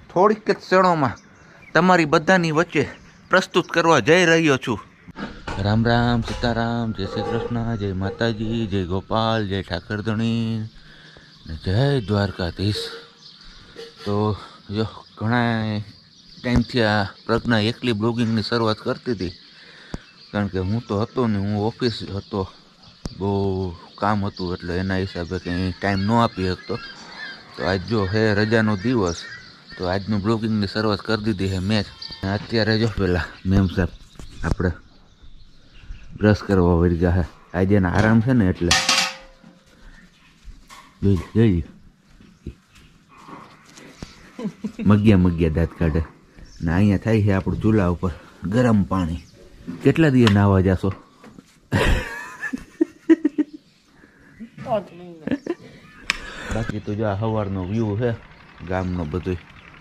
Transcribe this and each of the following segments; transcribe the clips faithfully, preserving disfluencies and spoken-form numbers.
થોડીક જ ક્ષણોમાં તમારી બધાની વચ્ચે પ્રસ્તુત કરવા જઈ રહ્યો છું. રામ રામ, સીતારામ, જય શ્રી કૃષ્ણ, જય માતાજી, જય ગોપાલ, જય ઠાકરધણી, જય દ્વારકાધીશ. તો જો ઘણા ટાઈમથી આ પ્રજ્ઞા એકલી બ્લોગિંગની શરૂઆત કરતી હતી, કારણ કે હું તો હતો ને, હું ઓફિસ હતો, બહુ કામ હતું, એટલે એના હિસાબે કંઈ ટાઈમ ન આપી શકતો. તો આજ જો હે રજાનો દિવસ, તો આજનું બ્લોગિંગની શરૂઆત કરી દીધી છે મેં. અત્યારે જો પેલા મેમ સાહેબ આપણે બ્રશ કરવા વળી ગયા છે. આજે એના આરામ છે ને, એટલે જોઈ જોઈ મગ્યા મગ્યા દાંત કાઢે ને. અહીંયા થાય છે આપણું ચૂલા ઉપર ગરમ પાણી. કેટલા દિવસ નાવા જાશો? બાકી તો જો આ સવારનો વ્યૂ છે ગામનો બધું,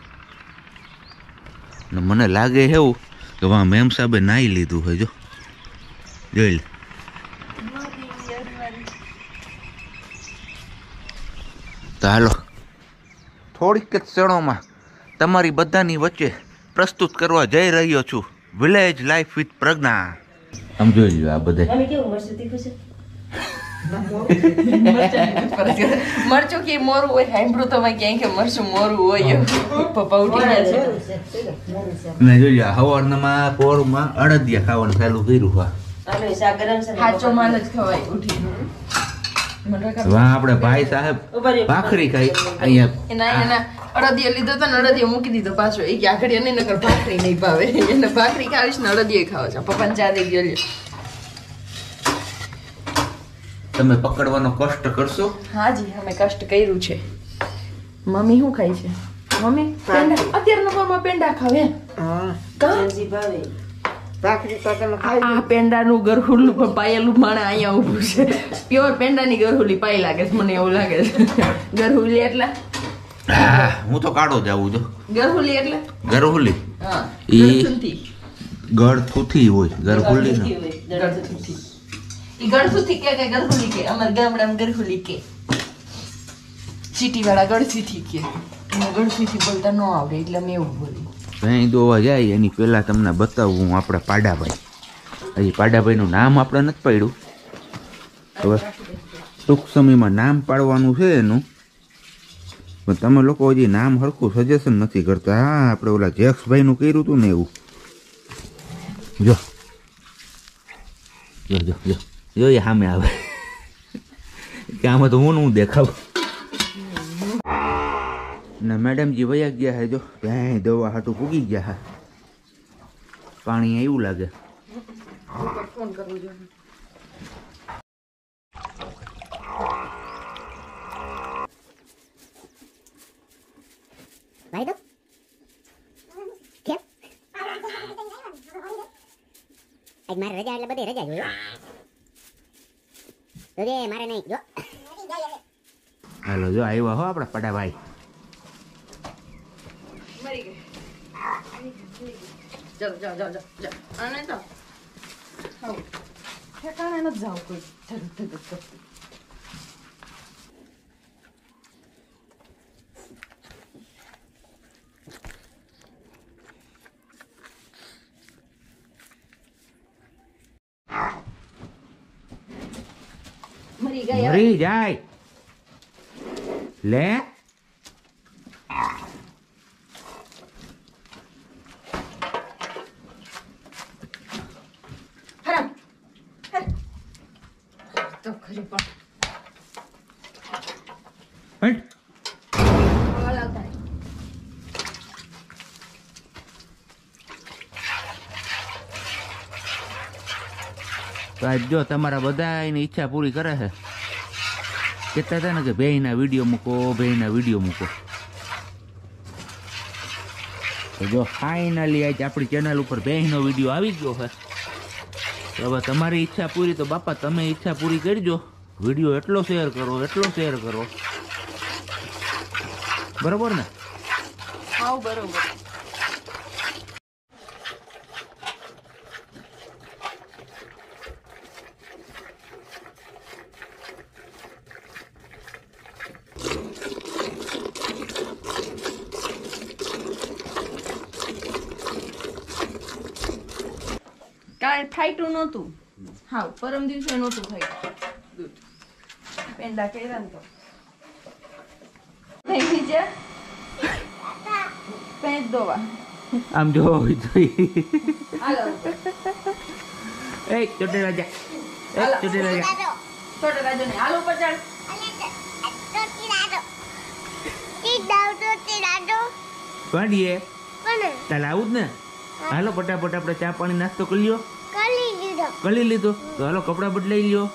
ને મને લાગે એવું કે વાં મેમ સાહેબે નાહી લીધું છે. જો જોઈ લે. તો હાલો થોડીક જ ક્ષણોમાં તમારી બધાની વચ્ચે પ્રસ્તુત કરવા જઈ રહ્યો છું વિલેજ લાઈફ વિથ પ્રજ્ઞા. આમ જોઈ લો આ બધા મરચું કે મોરું હોય, સાંભળું તો ક્યાંય કે મરચું મોરું હોય. પપ્પા ઉઠી ગયા છે ને જોઈ લો સવારમાં પોરમાં અડદિયા ખાવાનું ચાલુ કર્યું. સાચો માલ જ ખવાય ઉઠી. વાહ આપણે ભાઈ સાહેબ ભાખરી ખાઈ અહીંયા એના એના અડદિયા લીધો તો ને અડદિયો મૂકી દીધો પાછો. એ કે આખડી નહીં નકર ભાખરી નહીં ભાવે. એને ભાખરી ખાવીશ ને અડદિયો ખાવ છો. પપ્પાને ચા દઈ ગયો. તમે પકડવાનો કષ્ટ કરશો? હાજી અમે કષ્ટ કર્યું છે. મમ્મી શું ખાય છે? મમ્મી પેંડા અત્યારના ફોર્મમાં પેંડા ખાવે. હા કાંજી ભાવે. ભાખરી તો તમે ખાઈ. આ પેંડાનું ગરહુલું પણ પાયેલું માણે અહીંયા ઊભું છે. પ્યોર પેંડાની ગરહુલી પાઈ લાગે છે મને, એવું લાગે છે. ગરહુલી એટલે હા, હું તો કાઢો જાવું જો. ગરહુલી એટલે ગરહુલી હા ઈ ગળથુથી હોય. ગરહુલી ના ગળથુથી. ઈ ગળથુથી કે કે ગરહુલી કે અમાર ગામડામાં ગરહુલી કે. સિટી વાળા ગળથુથી કે. મને ગળથુથી બોલતા ન આવડે એટલે મેં એવું બોલી. ભેં દોવા જાય એની પહેલા તમને બતાવું હું આપણા પાડાભાઈ. હજી પાડાભાઈનું નામ આપણે નથી પાડ્યું. હવે ટૂંક સમયમાં નામ પાડવાનું છે એનું, પણ તમે લોકો હજી નામ સરખું સજેશન નથી કરતા. હા, આપણે ઓલા જેક્સભાઈનું કર્યું હતું ને એવું. જો જો જો જો જો એ સામે આવે કે આમાં તો હું હું દેખાવ. ને મેડમજી વયા ગયા છે. જો ભેં દવા હાટું પૂગી ગયા છે. પાણી એવું લાગે. ફોન કરવું જોઈએ. ભાઈ તો કેમ આજ મારે રજા એટલે બધે રજા જોઈએ. તો જે મારે નહીં જો. હાલો જો આવ્યા હો આપણા પડાભાઈ. મરી ગઈ. જાઓ જાઓ જાઓ જાઓ. આને તો આવ ઠેકાણે ન જાવ કોઈ. ધક ધક ધક. મરી ગયા. મરી જાય લે. હરામ તો ખરી પણ હટ. બોલાવતા તો આજ જો તમારા બધાની ઈચ્છા પૂરી કરે છે. કહેતા હતા ને કે ભેંના વિડીયો મૂકો, ભેંના વિડીયો મૂકો. તો જો ફાઇનલી આજ આપણી ચેનલ ઉપર ભેંનો વિડીયો આવી ગયો છે. તો હવે તમારી ઈચ્છા પૂરી, તો બાપા તમે ઈચ્છા પૂરી કરજો. વિડીયો એટલો શેર કરો, એટલો શેર કરો, બરોબર ને? હા બરોબર. પાણી ફાઈટું નહોતું. હા પરમ દિવસે નહોતું ફાઈટું દૂધ. પેંડા કર્યા ને તો થઈ નીચે પેંચ દોવા આમ જો જોઈ હાલો એ ચોટે રાજા એ ચોટે રાજા છોટો રાજો ને હાલો ઉપર ચાલ પાડીએ તાલે આવું જ ને હાલો ફટાફટ આપણે ચા પાણી નાસ્તો કરી લ્યો કરી લીધો તો હાલો કપડા બદલાઈ લ્યો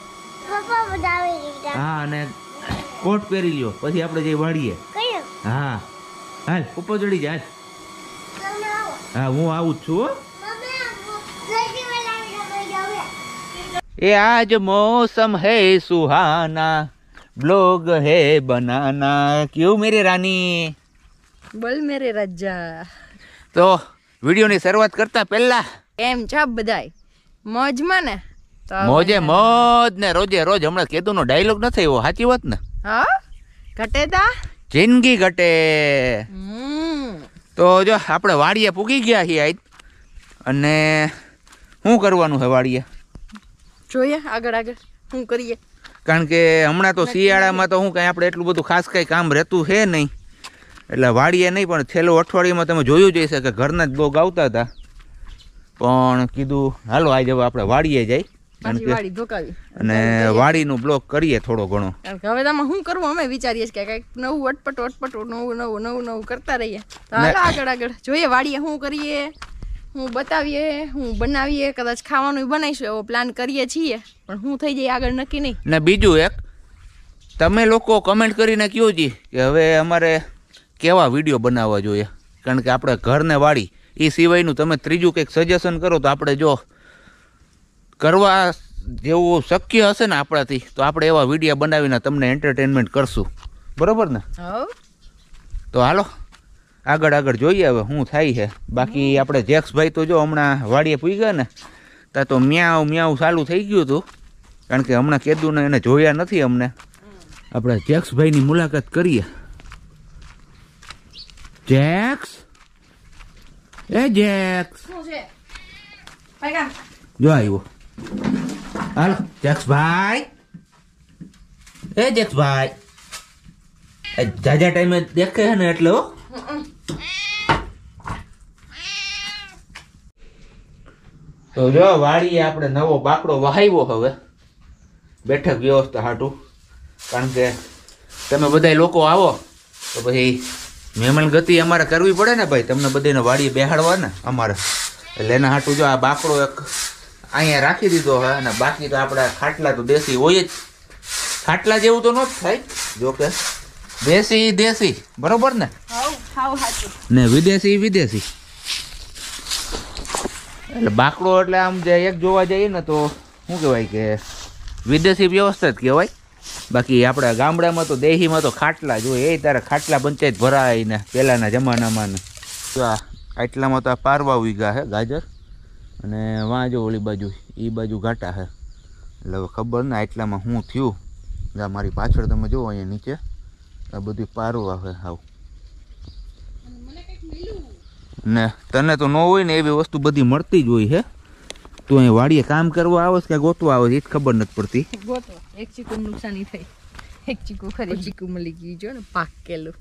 હા અને કોટ પહેરી લ્યો પછી આપણે જઈ વાળીએ હા હાલ ઉપર ચડી જા હા હું આવું જ છું હો ये आज मौसम है सुहाना ब्लॉग है बनाना क्यों मेरी रानी બોલ મેરે રાજા તો વિડિયોની શરૂઆત કરતા પહેલા એમ છે બધાય મોજમાં ને તો મોજે મોજ ને રોજે રોજ હમણાં કેદુનો ડાયલોગ નથી એવો સાચી વાત ને હા ઘટે તા જિંદગી ઘટે હમ તો જો આપણે વાડીએ પૂગી ગયા છીએ આજ અને શું કરવાનું છે વાડીએ જોઈએ આગળ આગળ શું કરીએ કારણ કે હમણાં તો શિયાળામાં તો હું કઈ આપણે એટલું બધું ખાસ કઈ કામ રહેતું છે નહીં એટલે વાડીએ નહીં પણ છેલ્લું અઠવાડિયામાં તમે જોયું જ હશે કે ઘરના જ બ્લોગ આવતા હતા પણ કીધું હાલો આજે હવે આપણે વાડીએ જઈ વાડી ધોકાવી અને વાડીનું બ્લોગ કરીએ થોડો ઘણો કારણ કે હવે તમે શું કરવું અમે વિચારીએ છીએ કે કંઈક નવું અટપટ અટપટ નવું નવું નવું નવું કરતા રહીએ તો હાલો આગળ આગળ જોઈએ વાડીએ શું કરીએ હું બતાવીએ હું બનાવીએ કદાચ ખાવાનું બનાવીશું એવો પ્લાન કરીએ છીએ પણ હું થઈ જાય આગળ નક્કી નહીં ને બીજું એક તમે લોકો કમેન્ટ કરીને કહો જી કે હવે અમારે કેવા વિડીયો બનાવવા જોઈએ કારણ કે આપણે ઘરને વાડી એ સિવાયનું તમે ત્રીજું કંઈક સજેશન કરો તો આપણે જો કરવા જેવું શક્ય હશે ને આપણાથી તો આપણે એવા વિડીયો બનાવીને તમને એન્ટરટેનમેન્ટ કરશું બરોબર ને તો હાલો આગળ આગળ જોઈએ હવે શું થાય છે બાકી આપણે જેક્સભાઈ તો જો હમણાં વાડીએ પૂઈ ગયા ને ત્યાં તો મ્યાઉ મ્યાઉ ચાલુ થઈ ગયું હતું કારણ કે હમણાં કીધું ને એને જોયા નથી અમને આપણે જેક્સભાઈની મુલાકાત કરીએ જેક્સ એ જેક્સ જો આવ્યો હાલો જેક્સભાઈ એ જેક્સભાઈ જાજા ટાઈમે દેખે છે ને એટલે હો તો જો વાડીએ આપણે નવો બાકડો વહાવ્યો હવે બેઠક વ્યવસ્થા હાટું કારણ કે તમે બધા લોકો આવો તો પછી મહેમાન ગતિ અમારે કરવી પડે ને ભાઈ તમને બધાને વાડીએ બેહાડવા ને અમારે એટલે એના હાટું જો આ બાકડો એક અહીંયા રાખી દીધો હે અને બાકી તો આપણા ખાટલા તો દેશી હોય જ ખાટલા જેવું તો ન જ થાય જો કે દેશી દેશી બરોબર ને ને વિદેશી વિદેશી એટલે બાકડો એટલે આમ જે એક જોવા જઈએ ને તો શું કહેવાય કે વિદેશી વ્યવસ્થા જ કહેવાય બાકી આપણા ગામડામાં તો દેહીમાં તો ખાટલા જોઈએ એ તારે ખાટલા પંચાયત ભરાય ને પહેલાંના જમાનામાં ને તો આ આટલામાં તો આ પારવા વીઘા છે ગાજર અને વાં જો ઓલી બાજુ એ બાજુ ઘાટા છે એટલે હવે ખબર ને આટલામાં શું થયું મારી પાછળ તમે જુઓ અહીંયા નીચે આ બધી પારવા છે હાવ ને તને તો ન હોય ને એવી વસ્તુ બધી મળતી જ હોય છે તું અહીં વાડીએ કામ કરવા આવે કે ગોતવા આવે એ જ ખબર નથી પડતી ગોતવા એક ચીકુ નુકસાની થઈ એક ચીકુ ખરી ચીકુ મળી ગયું જો ને પાક કેલું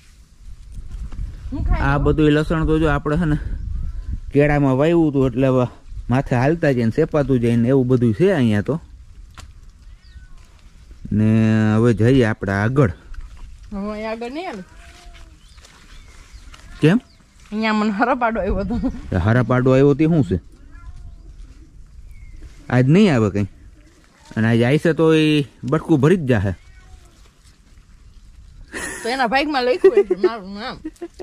આ બધું લસણ તો જો આપણે છે ને કેળામાં વાવ્યું હતું એટલે હવે માથે હાલતા જાય ને સેપાતું જાય ને એવું બધું છે અહીંયા તો ને હવે જઈએ આપણે આગળ હવે આગળ નહીં આવે કેમ અહીંયા મને હરપાડો આવ્યો હતો હરપાડો આવ્યો તે શું છે આજ નહીં આવે કઈ અને આજ આવશે તો એ બટકું ભરી જ જાહે તો એના ભાગમાં લખ્યું છે મારું નામ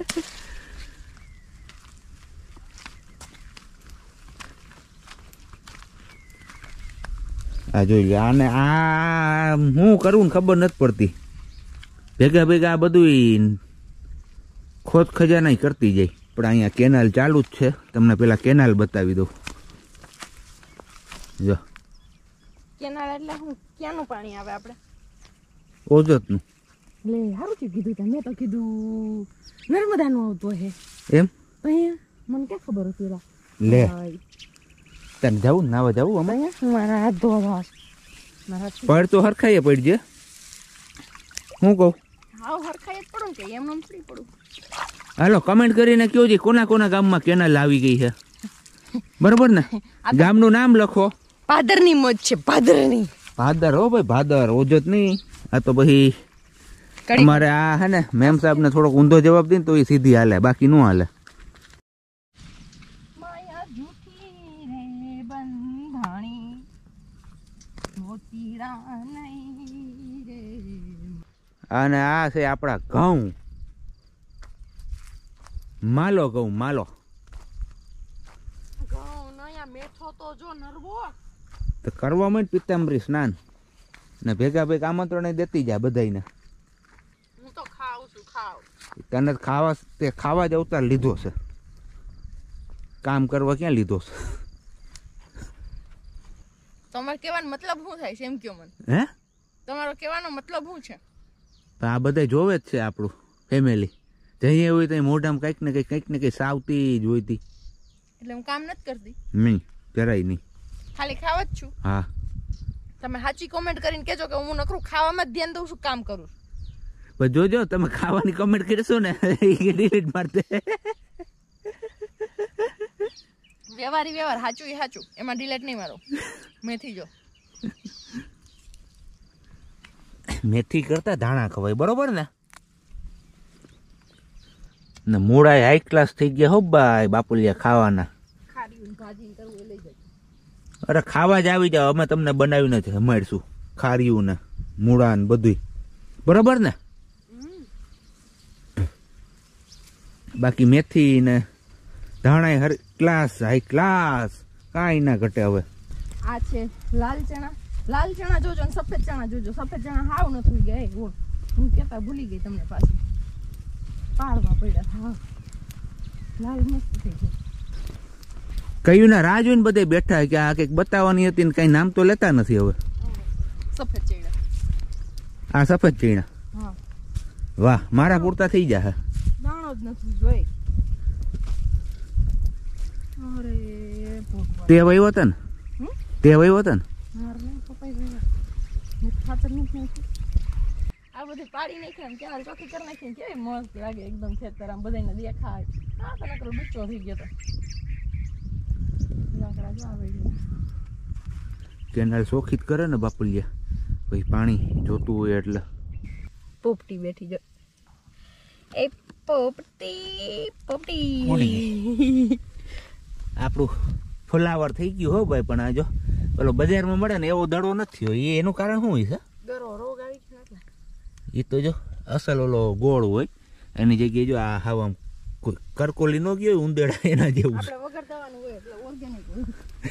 આ જોઈ લે આને આ હું કરવું ને ખબર નથી પડતી ભેગા ભેગા આ બધું ખોદ ખજાના કરતી જાય પણ અહીંયા કેનાલ ચાલુ જ છે તમને પેલા કેનાલ બતાવી દઉં જો કેનાલ એટલે હું ક્યાંનું પાણી આવે આપણે ઓજતનું લે સારું છે કીધું તમે તો કીધું નર્મદાનું આવતો હે એમ અહીંયા મને ક્યાં ખબર હતી લે તને જવું નાવા જવું અમે મારા હાથ ધોવા મારા પડ તો હરખાઈએ પડજે હું કહું હાવ હરખાઈ જ પડું કે એમ નમ ફ્રી પડું હાલો કમેન્ટ કરીને કયો છે કોના કોના ગામમાં કેનાલ આવી ગઈ છે બરોબર ને ગામનું નામ લખો ભાદરની મોજ છે ભાદરની ભાદર હો ભાઈ ભાદર ઓજત નહીં આ તો પછી અમારે આ હે ને મેમ સાહેબ ને થોડોક ઊંધો જવાબ દે તો એ સીધી હાલે બાકી નું હાલે માયા જૂઠી રે બંધાણી મોતીડા નહીં રે અને આ છે આપણા ઘઉં માલો ઘઉં માલો ઘઉં નયા મેઠો તો જો નરવો તો કરવામાં જ પિત્તાંબરી સ્નાન ને ભેગા ભેગા આમંત્રણ દેતી જાય બધાને હું તો ખાઉં છું ખાવ તને ખાવા તે ખાવા જ અવતાર લીધો છે કામ કરવા ક્યાં લીધો છે તમારે કહેવાનો મતલબ શું થાય છે એમ કયો મને હે તમારો કહેવાનો મતલબ શું છે તો આ બધા જોવે જ છે આપણું ફેમિલી જઈએ હોય તો મોઢામાં કંઈક ને કંઈક કંઈક ને કંઈક સાવતી જ હોયતી એટલે હું કામ નથી કરતી નહીં જરાય નહીં ખાલી ખાવા જ છું હા તમે સાચી કોમેન્ટ કરીને કહેજો કે હું નકરું ખાવામાં જ ધ્યાન દઉં છું કામ કરું છું પણ જોજો તમે ખાવાની કમેન્ટ કરશો ને ડિલીટ મારતે વ્યવહારી વ્યવહાર સાચું એ સાચું એમાં ડિલેટ નહીં મારો મેથી જો મેથી કરતા ધાણા ખવાય બરોબર ને ને મૂળા હાઈ ક્લાસ થઈ ગયા હો ભાઈ બાપુલિયા ખાવાના ખારી ભાજી કરવું એ લઈ જાય અરે ખાવા જ આવી જાવ અમે તમને બનાવીને જ જમાડશું ખારીયું ને મૂળા ને બધું બરોબર ને બાકી મેથી ને ધાણા હર ક્લાસ હાઈ ક્લાસ કાંઈ ના ઘટે હવે આ છે લાલ ચણા લાલ ચણા જોજો ને સફેદ ચણા જોજો સફેદ ચણા હાવ નથી ગયા ગોળ હું કેતા ભૂલી ગઈ તમને પાછી પાડવા પડ્યા હા લાલ મસ્ત થઈ ગઈ કયું ના રાહ જોઈને બધે બેઠા કે આ કંઈક બતાવવાની હતી ને કઈ નામ તો લેતા નથી હવે સફેદ ચણા આ સફેદ ચીણા હા વાહ મારા પૂરતા થઈ જાય દાણો જ નથી જોઈ અરે ભગવાન તે વયો હતા ને હમ? તે વયો હતા ને માર નહીં કપાઈ ગયા મેં ખાતર નથી નાખ્યું આ બધી પાડી નાખી ને ક્યારે ચોખ્ખી કરી નાખી ને કેવી મસ્ત લાગે એકદમ ખેતર આમ બધાને દેખાય હા તો નકરો બચ્ચો થઈ ગયો તો લાકડા જો આવે કેનાલ શોખીત કરે ને બાપુલિયા પછી પાણી જોતું હોય એટલે પોપટી બેઠી જો એ પોપટી પોપટી આપણું ફુલાવર થઈ ગયું હો ભાઈ પણ આ જો પેલો બજારમાં મળે ને એવો દડો નથી હોય એ એનું કારણ શું હોય છે ગરો રોગ આવી છે એટલે એ તો જો અસલ ઓલો ગોળ હોય એની જગ્યાએ જો આ હાવ આમ કોઈ કરકોલી ન ગયો હોય ઉંદેડા એના જેવું છે આપણે વગર દવાનું હોય એટલે ઓર્ગેનિક હોય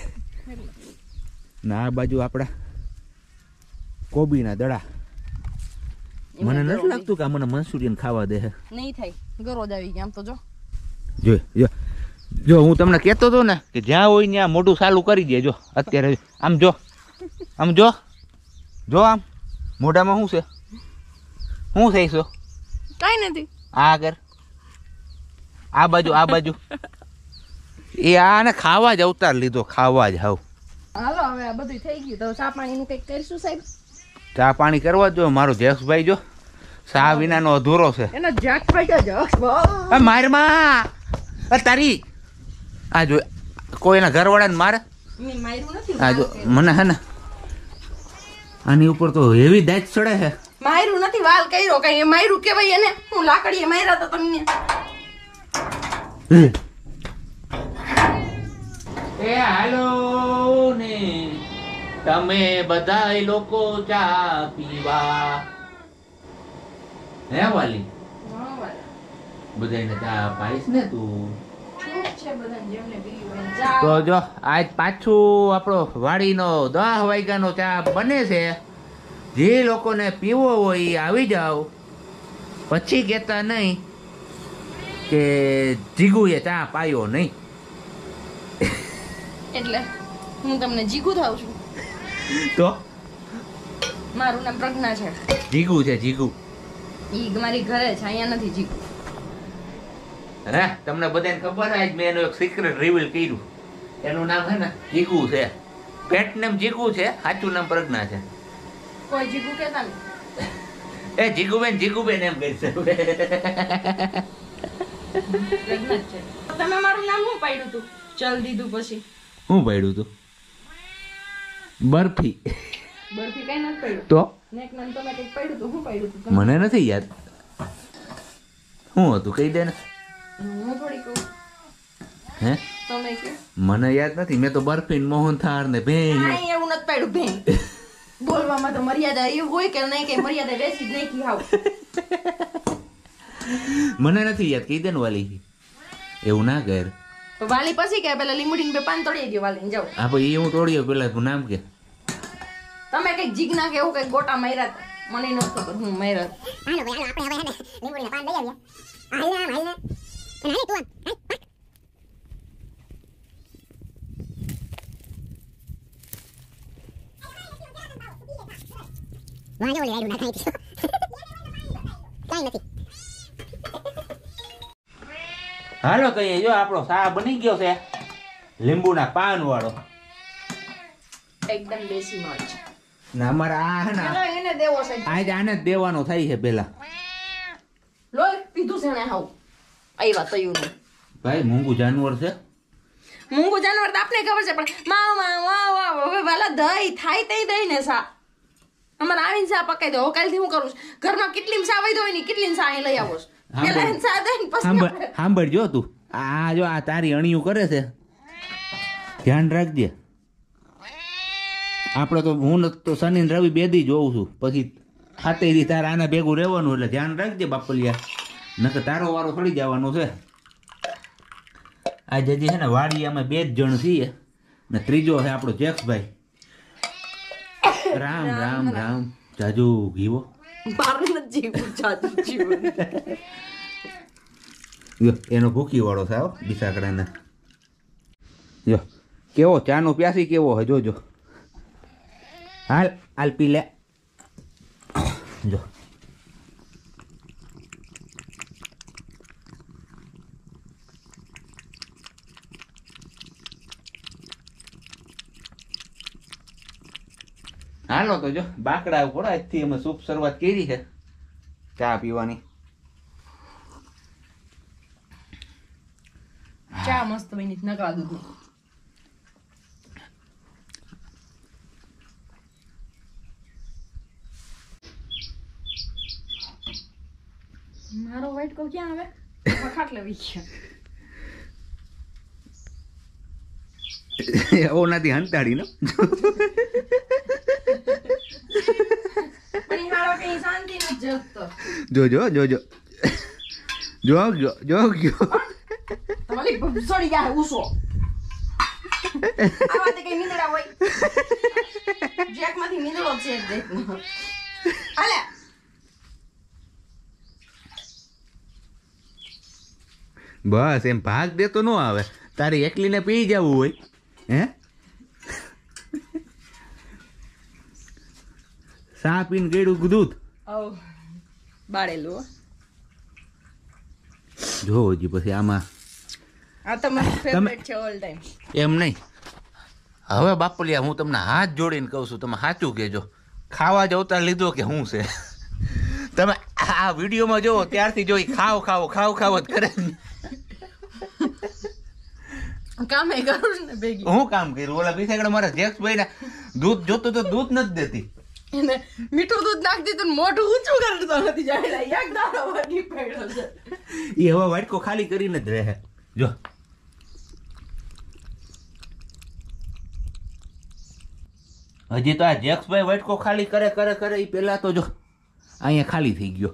ને આ બાજુ આપણા કોબીના દડા મને નથી લાગતું કે આ મને મંચુરિયન ખાવા દે નહીં થાય ગરો જ આવી ગયા આમ તો જો જો જો જો હું તમને કહેતો હતો ને કે જ્યાં હોય ત્યાં મોઢું ચાલુ કરી દે જો અત્યારે આમ જો આમ જો જો આમ મોઢામાં શું છે શું થઈ છો કાંઈ નથી આ કર આ બાજુ આ બાજુ એ આને ખાવા જ અવતાર લીધો ખાવા જ હાવ હાલો હવે આ બધું થઈ ગયું તો ચા પાણીનું કંઈક કરીશું સાહેબ ચા પાણી કરવા જ જો મારો જયેશભાઈ જો ચા વિનાનો અધૂરો છે એનો જાક ફાટ્યો જક્ષ બહુ આ મારમાં આ તારી આ જો કોઈના ઘરવાળાને મારે મેં માર્યું નથી આ જો મને હે ને આની ઉપર તો હેવી દાંત ચડે છે માર્યું નથી વાલ કર્યો કઈ એ માર્યું કેવાય એને હું લાકડીએ માર્યા તો તમને એ હાલો ને તમે બધાય લોકો ચા પીવા હે વાલી બધાને ચા પાઈશ ને તું તો જો આજ પાછું આપણો વાડીનો દસ વાગ્યાનો ચા બને છે જે લોકોને પીવો હોય એ આવી જાવ પછી કહેતા નહીં કે જીગુએ ચા પાયો નહીં એટલે હું તમને જીગુ થાવ છું તો મારું નામ પ્રજ્ઞા છે જીગુ છે જીગુ ઈ મારી ઘરે છે અહીંયા નથી જીગુ હે તમને બધાને ખબર આજ મેં એનું એક સિક્રેટ રિવીલ કર્યું એનું નામ છે ને જીગુ છે. પેટ નામ જીગુ છે, સાચું નામ પ્રજ્ઞા છે. કોઈ જીગુ કેતા ને એ જીગુબેન જીગુબેન એમ કહે છે. તમે મારું નામ શું પાડ્યું તું? ચલ દીધું પછી હું પાડ્યું તું? બરફી. બરફી કઈ નથી પાડ્યું તો નેક નામ તમે કઈક પાડ્યું તું. શું પાડ્યું તું? મને નથી યાદ. શું હતું કહી દે ને. હું થોડી કહું. હે તમે કે મને યાદ નથી. મેં તો બરફી ને મોહનથાળ ને ભેં કાંઈ એવું નથી પાડ્યું ભેં. બોલવામાં તો મર્યાદા એવું હોય કે નહીં કે મર્યાદા બેસી જ નહીં કી હાવ. મને નથી યાદ. કહી દે ને વાલી. એવું ના કર. તો વાલી પછી કે પેલા લીંબુડીને બે પાન તોડી દો વાલીને જાઓ. હા ભાઈ એ હું તોડ્યો પેલા તું નામ કે. તમે કઈક જીગના કે એવું કઈક ગોટા માર્યા હતા. મને નથી ખબર હું માર્યા હાલો ભાઈ હાલો આપણે હવે હે ને લીંબુડીના પાન લઈ આવીએ. હાલ ના હાલ ના અને હાલ તું આમ હાલ પાક. વાંજો ઓલી રાઈડું ના ખાઈ કઈ નથી. હાલો કહીએ જો આપણો સા બની ગયો છે લીંબુના પાન વાળો. એકદમ દેશી મરચ. ને અમારા આ હે ને પેલા એને દેવો છે. આજ આને જ દેવાનો થાય છે પેલા. લોહી પીધું છે ને હાવ. આવ્યા તયુનું. ભાઈ મૂંગું જાનવર છે. મૂંગું જાનવર તો આપને ખબર છે પણ મા મા વાહ વાહ હવે વાલા દહીં થાય તઈ દહીં ને સા. અમારે આવીને સા પકાઈ દો. હવે કાલથી હું કરું છું ઘરમાં કેટલી સા વઈ દો હોય ને કેટલી સા અહીં લઈ આવો છો. પેલા એને સા દઈને પછી આપણે- સાંભળજો તું. આ જો આ તારી અણિયું કરે છે ધ્યાન રાખજે. આપણે તો હું ન- તો શનિ ને રવિ બે દી જોઉં છું પછી ખાતે દી તારે આના ભેગું રહેવાનું એટલે ધ્યાન રાખજે બાપલિયા. નકર તારો વારો થોડી જવાનો છે. આજે હજી છે ને વાડી અમે બે જ જણ છીએ ને ત્રીજો છે આપણો જેક્સભાઈ. રામ રામ રામ જાજુ ઘીવો. મારે નથી જીવવું જાજુ જીવવું. જો એનો ભૂકી વાળો થાવ બિસાકડાના. જો કેવો ચાનો પ્યાસી કેવો હે જોજો. હાલ હાલ પી લે. જો હાલો તો જો બાકડા ઉપર આજથી અમે શુભ શરૂઆત કરી છે ચા પીવાની. ચા મસ્ત બની નકા દૂધ. મારો વાઈટ કો ક્યાં આવે? ખાટલે વી ઓ નથી હંતાડી નો. પણ હારો કે શાંતિ ન જગતો. જો જો જો જો જો જો જો જો તમારી સોડી ગયા ઉસો. આવા તે કઈ નીંદડા હોય. જેક માંથી નીંદડો છે દેખ. આલે બસ એમ ભાગ દેતો ન આવે. તારી એકલીને પી જવું હોય હે. સા પીને ગળ્યું દૂધ ઓ બાળેલું. જો હજી પછી આમાં આ તમારું ફેવરેટ છે ઓલ ટાઈમ. એમ નહીં. હવે બાપલિયા હું તમને હાથ જોડીને કહું છું તમે સાચું કહેજો. ખાવા જ અવતાર લીધો કે શું છે? તમે આ વિડીયોમાં જોવો ત્યારથી જોઈ ખાવ ખાવ ખાવ ખાવ જ કરે. કામે કરું ને ભેગી. હું કામ કર્યું? ઓલા બિસાકડા મારા જેક્સભાઈ ના દૂધ જોતું તો દૂધ નથી દેતી. એને મીઠું દૂધ નાખી દીધું ને મોઢું ઊંચું કરતો નથી જાય. એક દાડો વાગી પડ્યો છે. એ હવે વાટકો ખાલી કરીને જ રહે. જો હજી તો આ જેક્સભાઈ વાટકો ખાલી કરે કરે કરે એ પેલા તો જો અહીંયા ખાલી થઈ ગયો.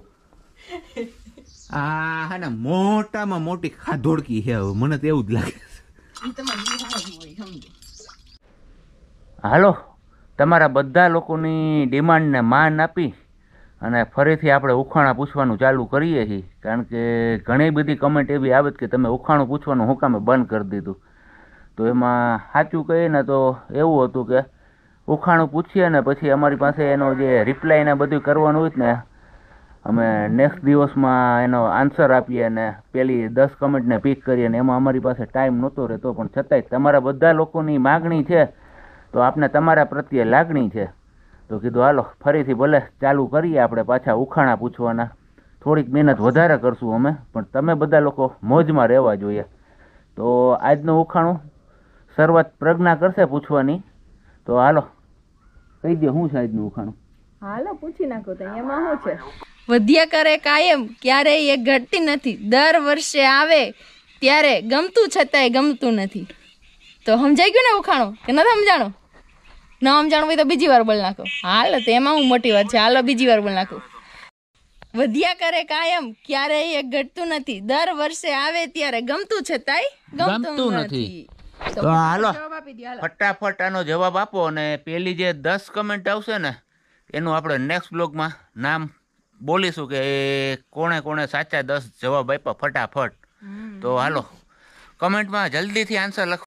આ હે ને મોટામાં મોટી ખાધોડકી છે હવે મને તો એવું જ લાગે. ઈ તમારી હાજી હોય સમજો. હાલો તમારા બધા લોકોની ડિમાન્ડને માન આપી અને ફરીથી આપણે ઉખાણા પૂછવાનું ચાલુ કરીએ છીએ. કારણ કે ઘણી બધી કમેન્ટ એવી આવે કે તમે ઉખાણું પૂછવાનું હું કામે બંધ કરી દીધું. તો એમાં સાચું કહીએ ને તો એવું હતું કે ઉખાણું પૂછીએ ને પછી અમારી પાસે એનો જે રિપ્લાય ને બધું કરવાનું હોય ને અમે નેક્સ્ટ દિવસમાં એનો આન્સર આપીએ અને પેલી દસ કમેન્ટને પીક કરીએ અને એમાં અમારી પાસે ટાઈમ નહોતો રહેતો, પણ છતાંય તમારા બધા લોકોની માગણી છે તો આપને તમારા પ્રત્યે લાગણી છે, તો કીધું હાલો ફરીથી ભલે ચાલુ કરીએ આપણે પાછા ઉખાણા પૂછવાના. થોડીક મહેનત વધારે કરશું અમે, પણ તમે બધા લોકો મોજમાં રહેવા જોઈએ. તો આજનું ઉખાણું શરૂઆત પ્રજ્ઞા કરશે પૂછવાની, તો હાલો કહી દો શું છે આજનું ઉખાણું. હાલો પૂછી નાખો તો એમાં શું છે? વધ્યા કરે કાયમ ક્યારેય એ ઘટતી નથી, દર વર્ષે આવે ત્યારે ગમતું છતાંય ગમતું નથી. તો સમજાઈ ગયું ને ઉખાણું કે નથી સમજાણું? ન સમજાણું હોય તો બીજી વાર બોલ નાખો. હાલો તો એમાં હું મોટી વાત છે, હાલો બીજી વાર બોલ નાખો. વધ્યા કરે કાયમ ક્યારેય એ ઘટતું નથી, દર વર્ષે આવે ત્યારે ગમતું છતાંય ગમતું નથી. તો હાલો ફટાફટ આનો જવાબ આપો, અને પેલી જે દસ કમેન્ટ આવશે ને એનું આપણે નેક્સ્ટ બ્લોગમાં નામ બોલીશું કે કોણે કોણે સાચા દસ જવાબ આપ્યા ફટાફટ. તો હાલો કમેન્ટમાં જલ્દીથી આન્સર લખો.